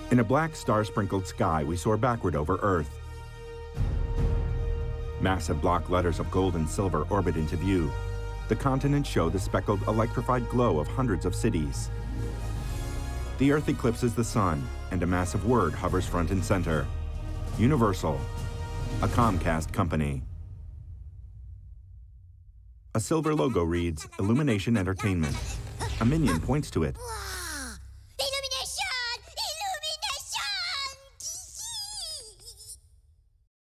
In a black star-sprinkled sky, we soar backward over Earth. Massive block letters of gold and silver orbit into view. The continents show the speckled, electrified glow of hundreds of cities. The Earth eclipses the sun, and a massive word hovers front and center. Universal, a Comcast company. A silver logo reads, Illumination Entertainment. A minion points to it.